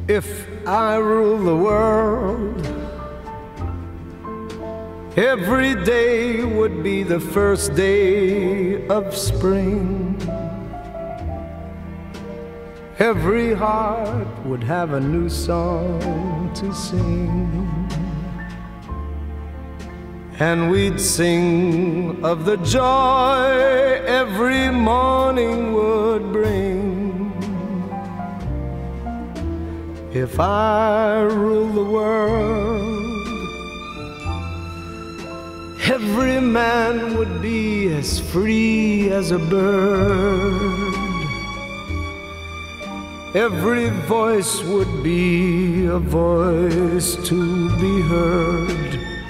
If I rule the world, every day would be the first day of spring. Every heart would have a new song to sing, and we'd sing of the joy every morning would bring. If I rule the world, every man would be as free as a bird. Every voice would be a voice to be heard.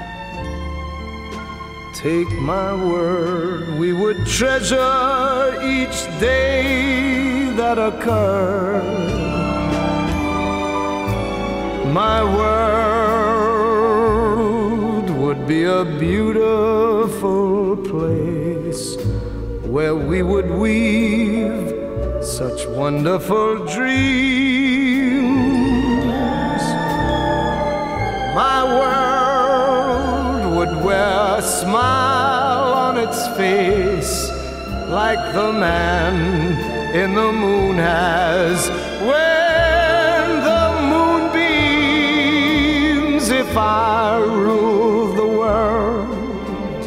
Take my word, we would treasure each day that occurred. My world would be a beautiful place where we would weave such wonderful dreams. My world would wear a smile on its face like the man in the moon has when the moon beams. If I rule the world,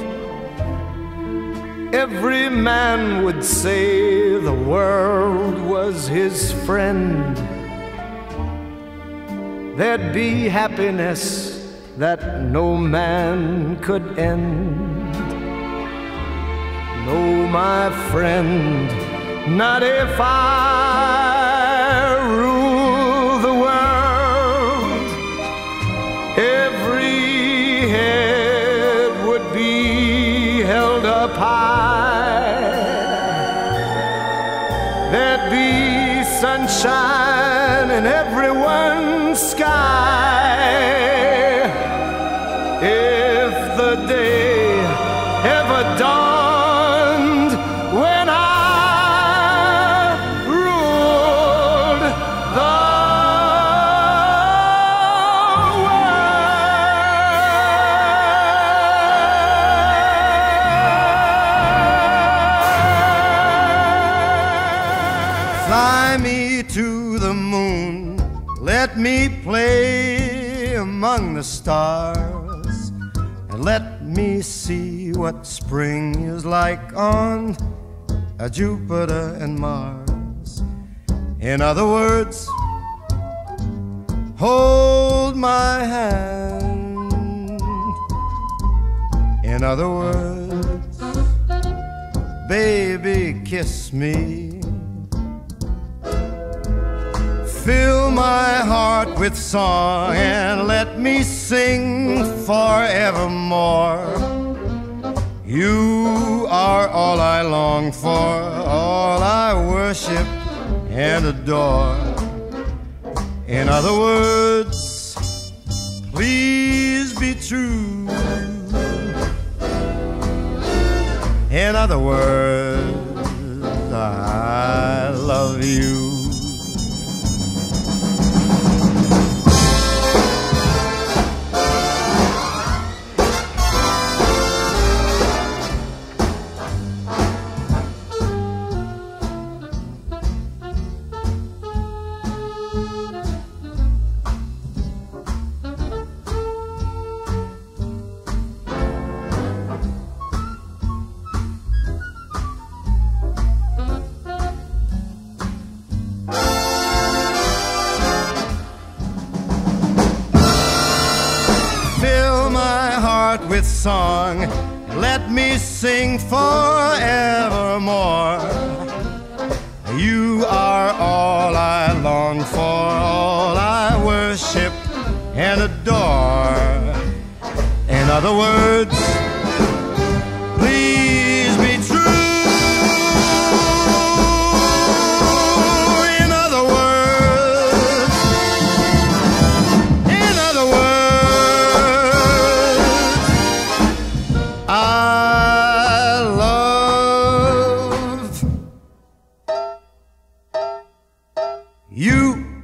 every man would say the world was his friend. There'd be happiness that no man could end. No, my friend, not if I rule the world. Every head would be held up high. There'd be sunshine in everyone's sky. If the day ever dawned when I ruled the world. Fly me to the moon, let me play among the stars, and let me see what spring is like on Jupiter and Mars. In other words, hold my hand. In other words, baby, kiss me. Fill my heart with song and let me sing forevermore. You are all I long for, all I worship and adore. In other words, please be true. In other words, I love you. With song, let me sing forevermore. You are all I long for, all I worship and adore. In other words, please be true. In other words, I love you.